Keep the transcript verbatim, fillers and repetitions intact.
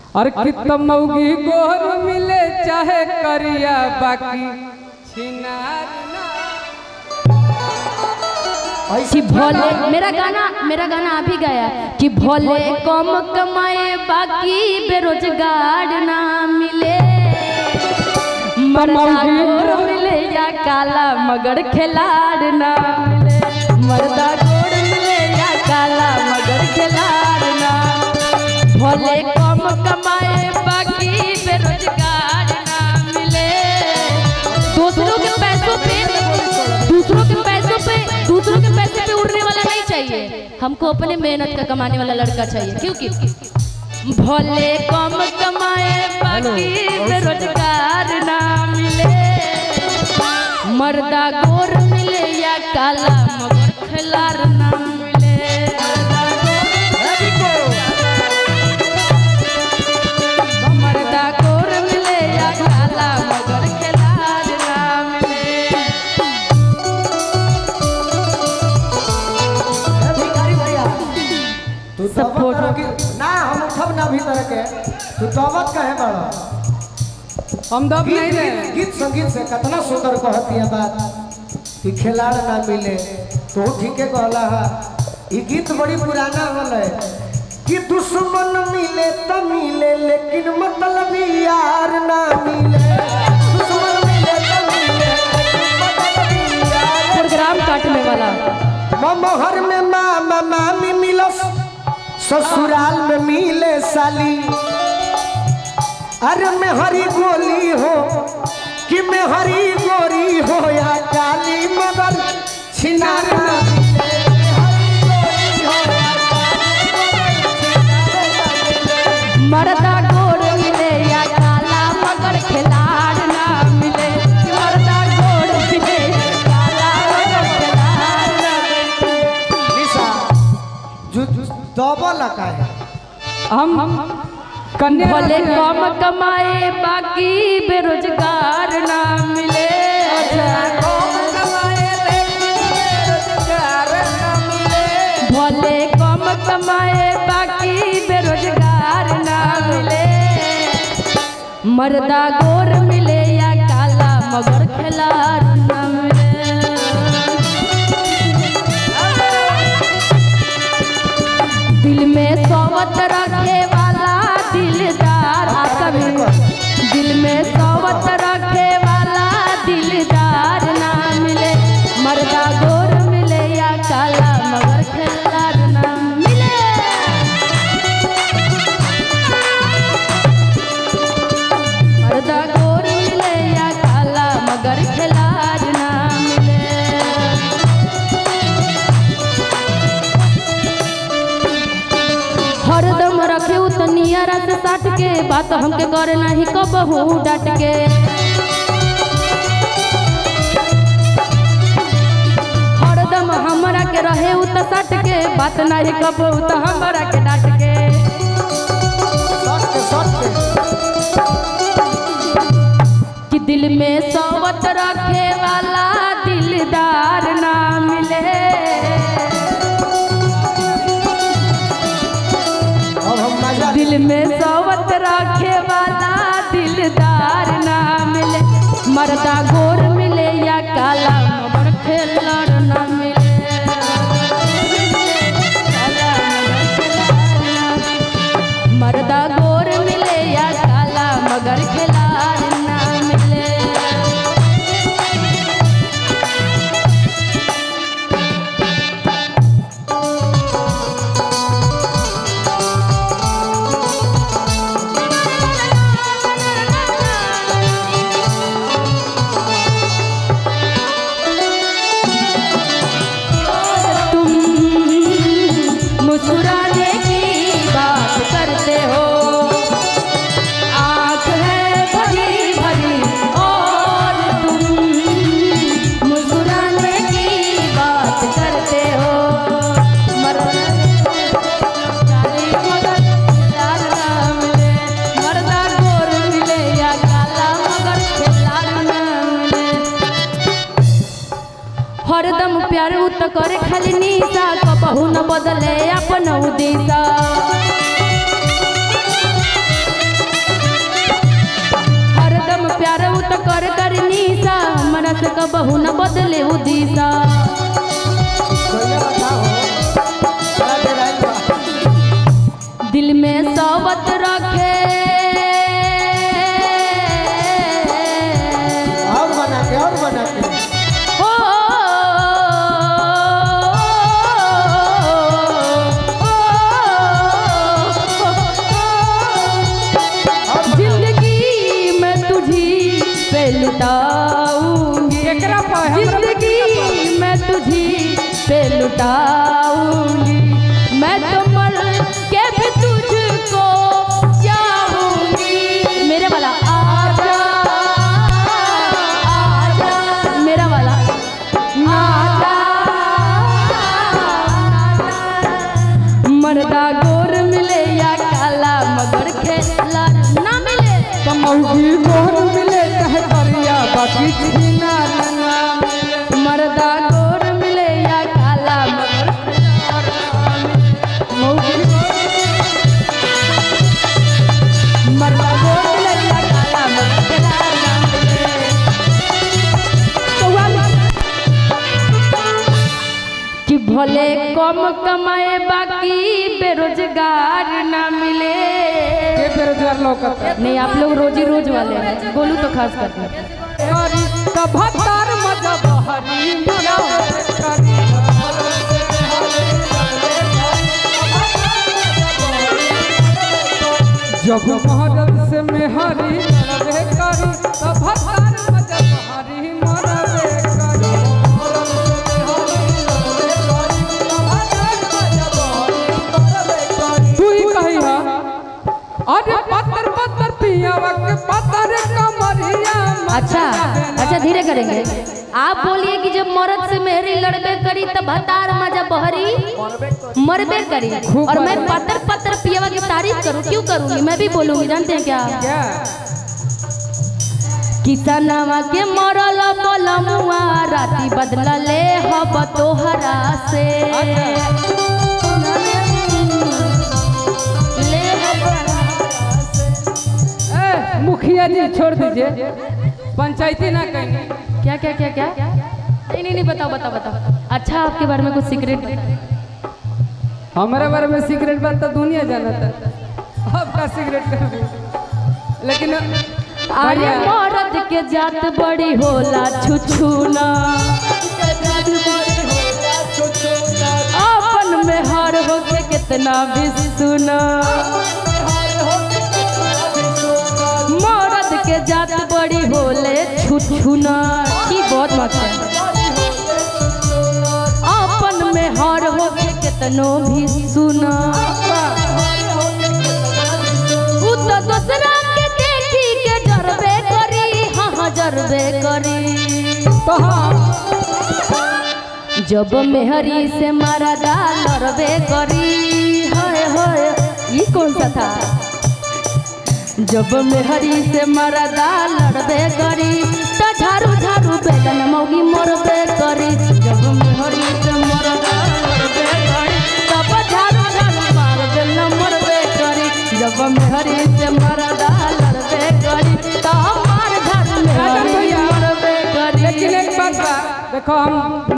और कितना मौगी गोर मिले चाहे करिया बाकी छिनार ना। कि भोले मेरा गाना मेरा गाना अभी गाया कि भोले कम कमाए बाकी बेरोजगार ना मिले, मर्दा गोर मिले या काला मगर खिलाड़ ना मिले, मर्दा गोर मिले या काला मगर खिलाड़ ना। भोले कम कमाए बाकी बेरोजगार ना मिले। दूसरों के पैसों पे दूसरों के पैसों पे दूसरों के पैसे पे उड़ने वाला नहीं चाहिए, हमको अपने मेहनत का कमाने वाला लड़का चाहिए। क्योंकि भोले कम कमाए बाकी बेरोजगार ना मिले, मर्दा गोर मिले या काला मगर खिलाड़ ना मिले। मर्दा गोर मिले या काला मगर खिलाड़ ना मिले। तू सपोर्ट ना हम उठब ना भीतर के तू तवत कहे बड़ा हम दब नहीं रहे। गीत संगीत से कितना सुंदर कहती है बात कि खिलाड़ ना मिले, तो ठीक है कहला है। ये गीत बड़ी पुराना वाला है कि दुश्मन मिले तो मिले लेकिन मतलब यार ना मिले, दुश्मन मिले तो मिले मतलब यार। प्रोग्राम काटने वाला मोहर में मामा मामी मिलस, ससुराल में मिले साली। अरे मैं हरी गोली हो कि मैं हरी गोरी हो या काली मगर छिनार ना मिले, मर्दा गोर मिले या काला मगर खिलाड़ ना मिले, मर्दा गोर मिले काला मगर खिलाड़ ना मिले। निशा जो डबल का है हम भले कम कमाए बाकी बेरोजगार ना मिले, भले कम कमाए बाकी बेरोजगार ना मिले, मर्दा गोर मिले या काला मगर खिलाड़ ना मिले। दिल में सोवत रखे वाला दिलदार आपका भी, दिल में सोवत रखे वाला दिलदार ना मिले, मर्दा गोर मिले या काला मगर खिलाड़ ना मिले। मर्दा गोर मिले या काला मगर खिलाड़ ना मिले। हरदम रखे उतनियारा से साट के बात हमके करे नहीं कबहू डाट के, हरदम हमरा के रहे उत साट के बात नहीं कबहू तो हमरा के डाट के। कि दिल में सोवत रखे वाला दिलदार ना मिले, दिल में सोवत रखे वाला दिलदार ना मिले, मर्दा गोर मिले या काला मगर खिलाड़ ना मिले, मर्दा गोर मिले या काला मगर खिलाड़ ना मिले। मुस्कुराने की बात करते हो, आँख है भरी भरी और तुम मुस्कुराने की बात करते हो, मर्दा गोर मिले या काला मगर खिलाड़ ना मिले। हरदम प्यार उत करे खाली निशा, कबहू न बदले अपन दिशा। से कबहू न बदले उ दिशा। कोई बताओ बड़ा डेराइल बा। दिल में सोबत रखे और बना के और बना के हो जिंदगी में तुझी पे लुटाऊंगी, केकरा पे हमरा जिंदगी मैं तुझी पे लुटाऊंगी, मैं तो मर के भी तुझको चाहूंगी। मेरे वाला आजा आजा, मेरा वाला आजा। मर्दा गोर मिले या काला मगर खेला ना मिले, कमौगी गोर मिले चाहे करिया बाकी छिनार ना मिले। मर्दा गोर मिले या काला मगर मौगी मर्दा गोर मिले या काला मगर खेला ना मिले। कि भले कम कमाए बाकी बेरोजगार ना मिले। के बेरोजगार लौकत नहीं, आप लोग रोजी रोज वाले हैं, बोलू तो खास करके करी सभतार मजा बहरी मिला करी जब महरत से मेहरी मरबे करी सभतार मजा बहरी मरबे करी। तू ही कही हा अरे पत्थर पत्थर पियावा के पत्थर कमरिया। अच्छा अच्छा धीरे करेंगे। आप बोलिए कि जब मर्द से मेहरी लड़बे करी तब हतार मजा बहरी मरबे करी, और मैं पत्थर पत्थर पियावा की तारीफ करूं, क्यों करूंगी? मैं भी बोलूंगी, जानते हैं क्या? क्या किसनवा के मरल बलमुआ राती बदला ले हब तोहरा से ले हब। ए, मुखिया जी छोड़ दीजिए, पंचायती ना कहेंगे। क्या क्या क्या क्या नहीं नहीं नहीं बताओ बताओ बताओ। अच्छा आपके बारे में कुछ सीक्रेट? हमारे बारे में सीक्रेट बात तो दुनिया जानता, आपका सीक्रेट कर दी। लेकिन अरे मर्द के जात बड़ी होला छुछुना, अपन में हर होके कितना भी सुना। मर्द के जात बड़ी होले छुछुना की बहुत मत है, अपन में हर होके कितनो भी सुना। उ तो दूसरा के देखी के जरबे करी, हाँ हाँ जरबे करी। तो हाँ जब मेहरी से मारा डाल लड़बे करी, हाय हाय ये कौन सा था? जब मेहरी से मारा डाल लड़बे करी तो झारू झारू बेलन मौगी मरबे करी। जब मेहरी से मारा डाल लड़बे करी तब झारू झारू मार बेलन मरबे करी। जब मेहरी से मारा डाल लड़बे करी तो मार झारू मेहरी मरबे करी। लेकिन एक बात बा, देखो हम